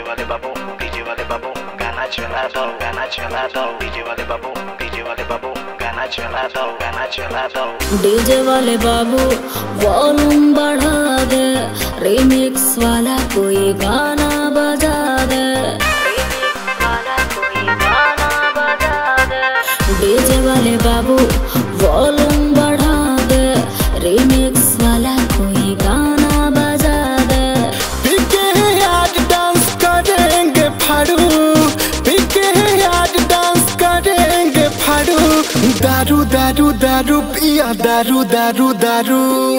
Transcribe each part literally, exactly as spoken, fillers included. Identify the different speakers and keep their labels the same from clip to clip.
Speaker 1: वाले बाबू डीजे वाले बाबू गाना चला दो गाना चला दो डीजे वाले बाबू डीजे वाले बाबू गाना चला दो गाना चला दो
Speaker 2: डीजे वाले बाबू वॉल्यूम बढ़ा दे रिमिक्स वाला कोई गाना बजा दे डीजे वाले बाबू वॉल्यूम बढ़ा दे रिमिक्स वाला कोई गाना बजा दे
Speaker 3: पीके आज डांस करेंगे फाड़ू पीके आज डांस करेंगे फाड़ू दारू दारू दारू पिया दारू दारू दारू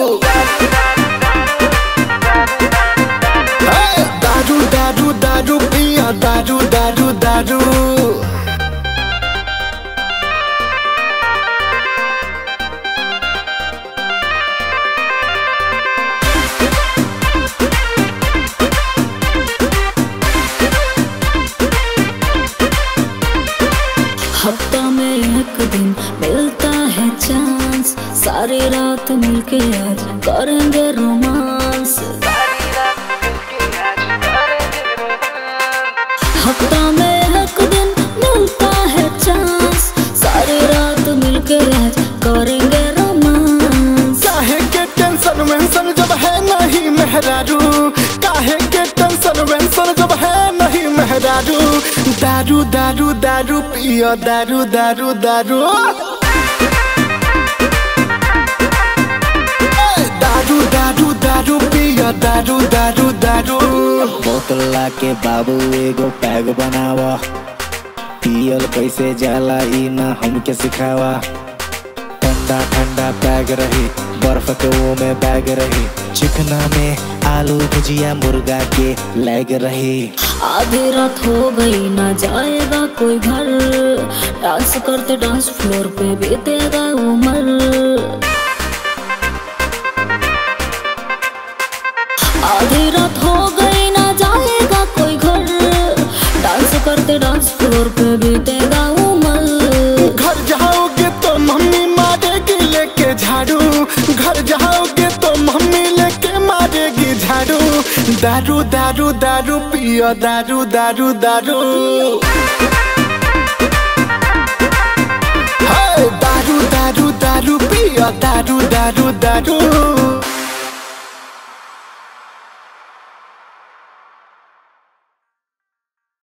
Speaker 3: दारू दारू दारू पिया दारू दारू दारू
Speaker 2: हफ्ता में एक दिन मिलता है चांस सारी रात मिलके आज करेंगे रोमांस हफ्ता में एक दिन मिलता है चांस सारी रात मिलके आज करेंगे रोमांस
Speaker 3: काहे के टेंशन वेंशन जब है नहीं मेहरारू काहे के टेंशन वेंशन जब है नहीं मेहरारू दारू दारू दारू पिया दारू दारू दारू दारू दारू दारू पिया दारू दारू दारू
Speaker 4: बोतल लाके बाबू एगो पैग बनावा पियल कैसे जाला ई ना हमके सिखावा ठंडा ठंडा पैग रही बर्फ के वो में बैग रही चिकना में आलू भुजिया मुर्गा के लैग रही
Speaker 2: आधी रात हो गई ना जाएगा कोई घर डांस करते डांस फ्लोर पे बीतेगा उमर आधी रात हो गई ना जाएगा कोई घर डांस करते डांस फ्लोर पे बीतेगा उमर
Speaker 3: घर जाओगे तो मम्मी मारेगी लेके झाड़ू घर जाओगे तो मम्मी लेके मारेगी झाड़ू दारू दारू दारू पिया दारू दारू दारू दारू दारू दारू पिया दारू दारू दारू